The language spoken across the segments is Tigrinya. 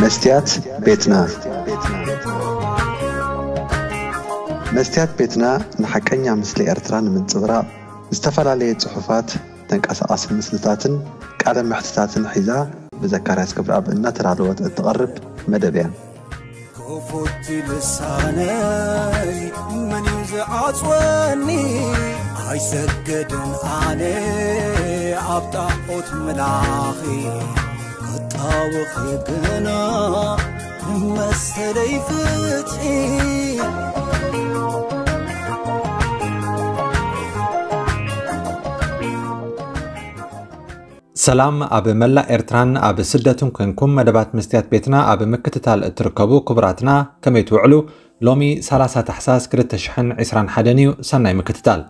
مستيات بيتنا مستيات بيتنا نحكينا مثل إرتران من صغراء استفعل صحفات تنقص مسلتاتن قال محتتاتن حيزا بذكريات كبر أب إنها ترعلوات التقرب مدبيا كفوتي لساني من يزعصوني عيسجدن علي عبطاقوت ملاخي قطاوخي قنا مسلي فتحي سلام أب ملا إرتران أب سدتم كنكم مدبات مستيات بيتنا أب مكتتال تركبو كبراتنا كم يتوعلو لومي 3 تحساس كرت تشحن 20 حدنيو سنة مكتتال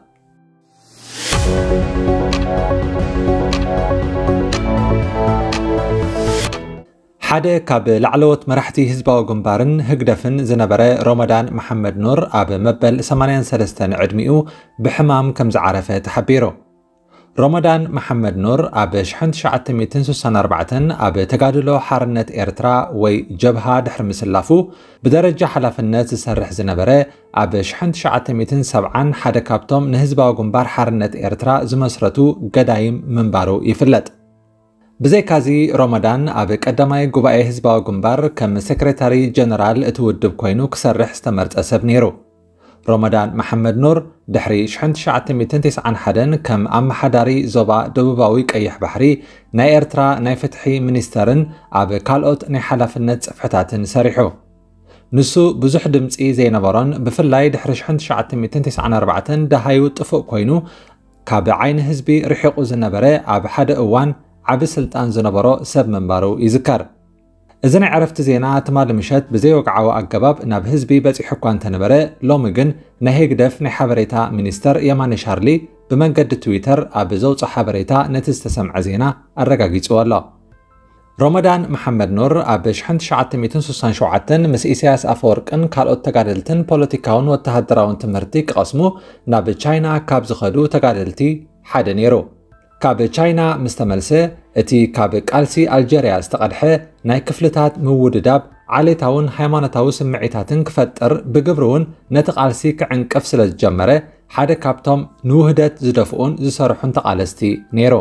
حدا كاب لعلوت مرحتي هزباو جنبارن هقدفن زنبره رومودان محمد نور أب مبل 83 عدميو بحمام كم زعرفه تحبيرو ሮሞዳን መሓመድ ኑር ኣብ 1964 ኣብ ተጋድሎ ሓርነት ኤርትራ ወይ ጀብሃ ድሕሪ ምስላፉ ብደረጃ ሓላፍነት ዝሰርሕ ዝነበረ ኣብ 1970 ሓደ ካብቶም ንህዝባዊ ግንባር ሓርነት ኤርትራ ዝመስረቱ ገዳይም ምንባሩ ይፍለጥ ብዘይካዚ ሮሞዳን ኣብ ቀዳማይ ጉባኤ ህዝባዊ ግንባር ከም ሴክሬታሪ ጀነራል እትውድብ ኮይኑ ክሰርሕ ዝተመርጸ ሰብ ነይሩ ሮሞዳን መሓመድ ኑር ድሕሪ 1991 ከም ኣመሓዳሪ ዞባ ደቡባዊ ቀይሕ ባሕሪ ናይ ኤርትራ ናይ ፍትሒ ሚኒስተርን ኣብ ካልኦት ናይ ሓላፍነት ጽሕፈታትን ሰሪሑ ንሱ ብዙሕ ድምጺ ዘይነበሮን ብፍላይ ድሕሪ 1994 ደሃዩ ጥፉእ ኮይኑ ካብ ዓይኒ ህዝቢ ርሒቑ ዝነበረ ኣብ ሓደ እዋን ዓቢ ስልጣን ዝነበሮ ሰብ መንባሩ ይዝከር እዚ ናይ ዕረፍቲ ዜና ትማል ምሸት ብዘይ ወግዓዊ ኣገባብ ናብ ህዝቢ በፂሑ እኳ እንተነበረ ሎሚ ግን ናይ ህግደፍ ናይ ሓበሬታ ሚኒስተር የማነ ሻርሊ ብመንገዲ ትዊተር ኣብ ዘውፅኦ ሓበሬታ ነቲ ዝተሰምዐ ዜና ኣረጋጊጹ ኣሎ ሮሞዳን መሓመድ ኑር ኣብ 1967 ምስ ኢሳያስ ኣፈወርቅን ካልኦት ተጋደልትን ፖለቲካውን ወተሃደራውን ትምህርቲ ክቐስሙ ናብ ቻይና ካብ ዝኸዱ ተጋደልቲ ሓደ ነይሩ ካብ ቻይና ምስተመልሰ እቲ ካብ ቃልሲ ኣልጀርያ ዝተቐድሐ ናይ ክፍልታት ምውድዳብ ዓሌታውን ሃይማኖታዊ ስምዒታትን ክፈጥር ብግብሩውን ነቲ ቃልሲ ክዕንቅፍ ስለ ዝጀመረ ሓደ ካብቶም ንውህደት ዝደፍኡን ዝሰርሑን ተቓለስቲ ነይሩ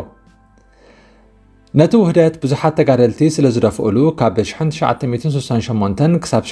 ነቲ ውህደት ብዙሓት ተጋደልቲ ስለ ዝደፍኡሉ ካብ 1968 ክሳብ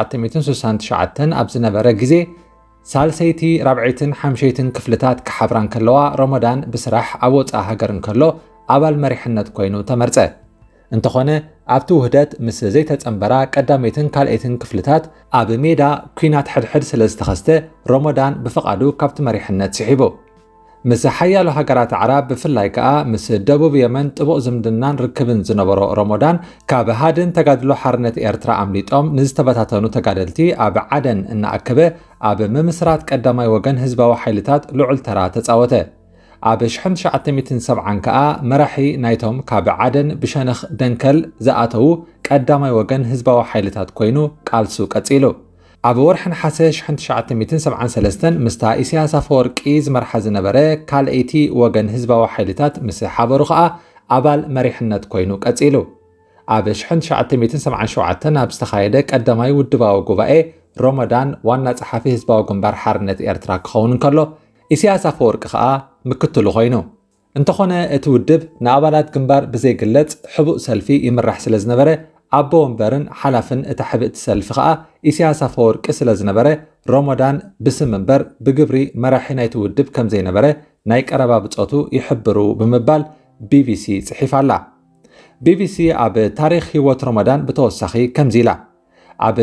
1969 ኣብ ዝነበረ ግዜ ሳልሰይቲ ራብዒትን ሓምሸይትን ክፍልታት ክሓብራን ከለዋ ሮሞዳን ብስራሕ ኣብ ወፃኢ ሃገር እንከሎ ኣባል መሪሕነት ኮይኑ ተመርጸ እንተኾነ ኣብቲ ውህደት ምስ ዘይተጸንበራ ቀዳሜትን ካልአይትን ክፍልታት ኣብ ሜዳ ኩናት ሕድሕድ ስለ ዝተኸስተ ሮሞዳን ብፍቓዱ ካብቲ መሪሕነት ስሒቡ ምስ ሓያሎ ሃገራት ዓረብ ብፍላይ ከዓ ምስ ደቡብ የመን ጥቡቕ ዝምድናን ርክብን ዝነበሮ ሮሞዳን ካብ ሃድን ተጋድሎ ሓርነት ኤርትራ ኣምሊጦም ንዝተበታተኑ ተጋደልቲ ኣብ ዓደን እናኣከበ ኣብ ምምስራት ቀዳማይ ወገን ህዝባዊ ሓይልታት ልዑል ተራ ተፃወተ ኣብ 1970 ከዓ መራሒ ናይቶም ካብ ዓደን ብሸነኽ ደንከል ዝኣተው ቀዳማይ ወገን ህዝባዊ ሓይልታት ኮይኑ ቃልሱ ቀፂሉ ኣብ ወርሕን ሓሰ 1973 ምስታ ኢሳያስ ኣፈወርቂ ዝመርሓ ዝነበረ ካልአይቲ ወገን ህዝባዊ ሓይልታት ምስ ሓበሩ ከዓ ኣባል መሪሕነት ኮይኑ ቀፂሉ ኣብ 1977 ኣብ ዝተኻየደ ቀዳማይ ውድባዊ ጉባኤ ሮሞዳን ዋና ጸሓፊ ህዝባዊ ግንባር ሓርነት ኤርትራ ክኸውን እንከሎ ኢሳያስ ኣፈወርቂ ከዓ ምክትሉ ኮይኑ እንተኾነ እቲ ውድብ ንኣባላት ግንባር ብዘይግለጽ ሕቡእ ሰልፊ ይምራሕ ስለ ዝነበረ ኣቦ ወንበርን ሓላፍን እቲ ሕብእቲ ሰልፊ ከዓ ኢሳያስ ኣፈወርቂ ስለ ዝነበረ ሮሞዳን ብስም እምበር ብግብሪ መራሒ ናይቲ ውድብ ከም ዘይነበረ ናይ ቀረባ ብፆቱ ይሕብሩ ብምባል ቢቢሲ ጽሒፍ ኣላ ቢቢሲ ኣብ ታሪክ ህይወት ሮሞዳን ብተወሳኺ ከምዚ ኢላ ኣብ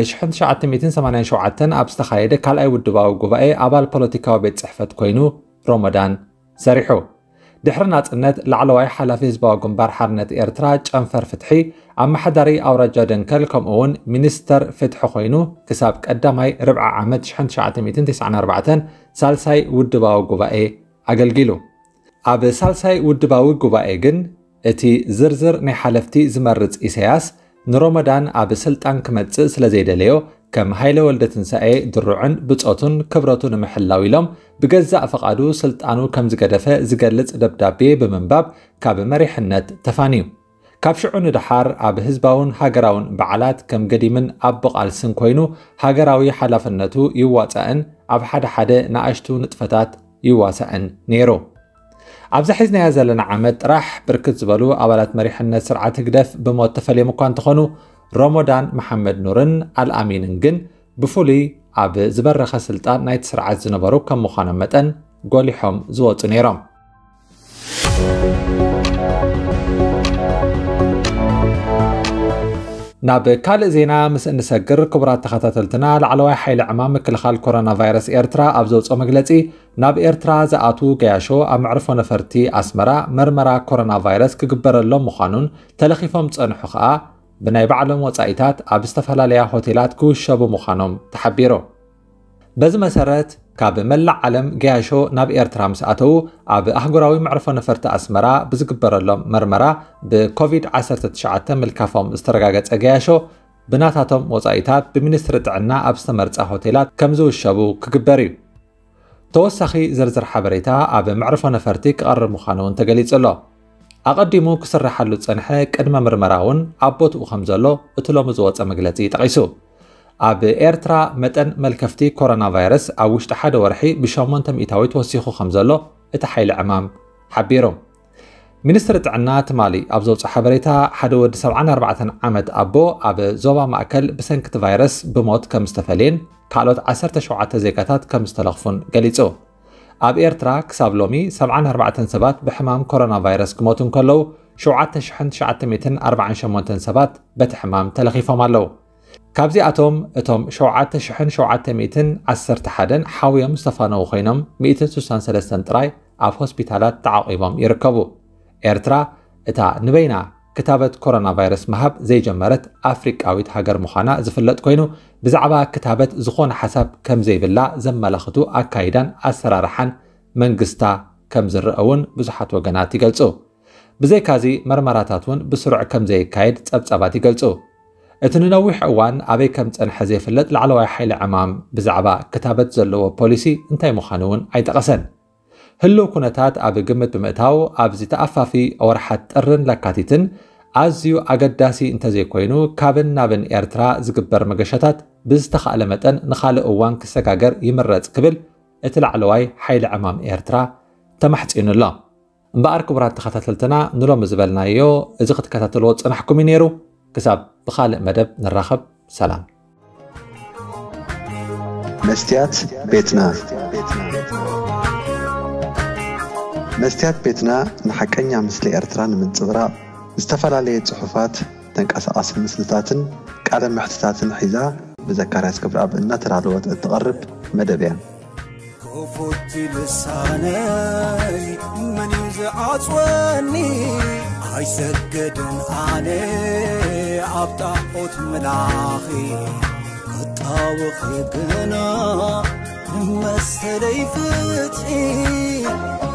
1987 ኣብ ዝተኻየደ ካልኣይ ውድባዊ ጉባኤ ኣባል ፖለቲካዊ ቤት ጽሕፈት ኮይኑ ሮሞዳን ሰሪሑ ድሕሪ ናጽነት ላዕለዋይ ሓላፊ ህዝባዊ ግንባር ሓርነት ኤርትራ ጨንፈር ፍትሒ ኣመሓዳሪ ኣውራጃ ደንከል ከምኡውን ሚኒስተር ፍትሒ ኮይኑ ክሳብ ቀዳማይ ርብዓ ዓመት 1994 ሳልሳይ ውድባዊ ጉባኤ ኣገልጊሉ ኣብ ሳልሳይ ውድባዊ ጉባኤ ግን እቲ ዝርዝር ናይ ሓለፍቲ ዝመርጽ ኢሳያስ ንሮሞዳን ኣብ ስልጣን ክመጽእ ስለ ዘይደለዮ ከም ሃይለ ወልደ ትንሳኤ ድሩዕን ብጾቱን ክብረቱን ንምሕላው ኢሎም ብገዛእ ፈቃዱ ስልጣኑ ከም ዝገደፈ ዝገልጽ ደብዳቤ ብምንባብ ካብ መሪሕነት ተፋንዩ ካብ ሽዑ ንድሓር ኣብ ህዝባውን ሃገራውን በዓላት ከም ገዲምን ኣብ ብቓልስን ኮይኑ ሃገራዊ ሓላፍነቱ ይዋፀአን ኣብ ሓደ ንኣሽቱ ንጥፈታት ይዋሰአን ነይሩ ኣብዚ ሒዝናያ ዘለና ዓመት ጥራሕ ብርክት ዝበሉ ኣባላት መሪሕነት ስርዓት ህግደፍ ብሞት ተፈልዮም እኳ እንትኾኑ ሮሞዳን መሓመድ ኑርን አልኣሚንን ግን ብፍሉይ ኣብ ዝበረኸ ስልጣን ናይቲ ስርዓት ዝነበሩ ከም ምዃኖም መጠን ጎሊሖም ዝወፁ ነይሮም ናብ ካልእ ዜና ምስ እንሰግር ክቡራት ተኸታተልትና ላዕለዋይ ሓይሊ ዕማም ምክልኻል ኮሮና ቫይረስ ኤርትራ ኣብ ዘውፅኦ መግለፂ ናብ ኤርትራ ዝኣቱ ገያሾ ኣብ መዕርፎ ነፈርቲ ኣስመራ መርመራ ኮሮና ቫይረስ ክግበረሎም ምዃኑን ተለኺፎም ፀንሑ ከዓ ብናይ ባዕሎም ወፃኢታት ኣብ ዝተፈላለያ ሆቴላት ክውሸቡ ምዃኖም ተሓቢሩ በዚ መሰረት ካብ መላእ ዓለም ገያሾ ናብ ኤርትራ ምስ ኣተው ኣብ ኣህጉራዊ መዕርፎ ነፈርቲ ኣስመራ ብዝግበረሎም መርመራ ብኮቪድ-19 ምልካፎም ዝተረጋገፀ ገያሾ ብናታቶም ወፃኢታት ብሚኒስትሪ ጥዕና ኣብ ዝተመርፀ ሆቴላት ከም ዝውሸቡ ክግበር እዩ ተወሳኺ ዝርዝር ሓበሬታ ኣብ መዕርፎ ነፈርቲ ክቐርብ ምዃኑ እውን ተገሊጹ ኣሎ ኣቐዲሙ ክስራሓሉ ፀንሐ ቅድመ ምርመራ እውን ኣብ ቦትኡ ከም ዘሎ እቲ ሎሚ ዝወፀ መግለፂ ጠቒሱ ኣብ ኤርትራ መጠን መልከፍቲ ኮሮና ቫይረስ ኣብ ውሽጢ ሓደ ወርሒ ብ8 ሚእታዊ ተወሲኹ ከም ዘሎ እቲ ሓይሊ ዕማም ሓቢሩ ሚኒስትሪ ጥዕና ትማሊ ኣብ ዘውፅኦ ሓበሬታ ሓደ ወዲ 74 ዓመት ኣቦ ኣብ ዞባ ማእከል ብሰንኪቲ ቫይረስ ብሞት ከም ዝተፈልየን ካልኦት 17 ዜጋታት ከም ዝተለኽፉን ገሊጹ ኣብ ኤርትራ ክሳብ ሎሚ 74 ሰባት ብሕማም ኮሮና ቫይረስ ክሞቱ እንከለዉ 7948 ሰባት በቲ ሕማም ተለኺፎም ኣለዉ ካብዚኣቶም እቶም 7711 ሓውዮም ዝተፋነው ኮይኖም 163 ጥራይ ኣብ ሆስፒታላት ተዓቂቦም ይርከቡ ኤርትራ እታ ንበይና ክታበት ኮሮና ቫይረስ መሃብ ዘይጀመረት ኣፍሪቃዊት ሃገር ምዃና ዝፍለጥ ኮይኑ ብዛዕባ ክታበት ዝኾነ ሓሳብ ከም ዘይብላ ዘመላኽቱ ኣካይዳን ኣሰራርሓን መንግስታ ከም ዝረአውን ብዙሓት ወገናት ይገልጹ ብዘይካዚ መርመራታት እውን ብስሩዕ ከም ዘይካየድ ጸብጸባት ይገልጹ እቲ ንነዊሕ እዋን ኣበይ ከም ፀንሐ ዘይፍለጥ ላዕለዋይ ሓይሊ ዕማም ብዛዕባ ክታበት ዘለዎ ፖሊሲ እንታይ ምዃኑ እውን ኣይጠቐሰን ህልው ኩነታት ኣብ ግምት ብምእታው ኣብዚ ተኣፋፊ ወርሓት ጥርን ለካቲትን ኣዝዩ ኣገዳሲ እንተዘይኮይኑ ካብን ናብን ኤርትራ ዝግበር መገሻታት ብዝተኻእለ መጠን ንኻልእ እዋን ክሰጋገር ይምረፅ ክብል እቲ ላዕለዋይ ሓይሊ ዕማም ኤርትራ ተማሕፂኑ ኣሎ እምበኣር ክቡራት ተኸታተልትና ንሎሚ ዝበልናዮ እዚ ክትከታተልዎ ፅናሕኩም ነይሩ كسب بخالق مدب نراخب سلام مستيات بيتنا مستيات بيتنا نحكينا مثل إرتران من صغراء استفعالية صحفات تنقص مسلتاتن كعدم محتتاتن حذا بذكرات كبر أب إن ترعلوات التقرب مدبيا كفوت لساني من يزعج وني عيسجدن عليه عبطاقوت ملاخي قطاوخي قنا مسلي فتحي